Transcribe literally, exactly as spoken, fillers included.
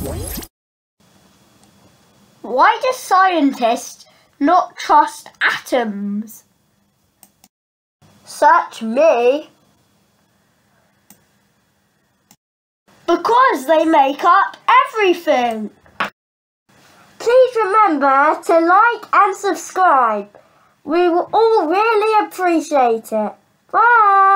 Why do scientists not trust atoms? Search me. Because they make up everything. Please remember to like and subscribe. We will all really appreciate it. Bye.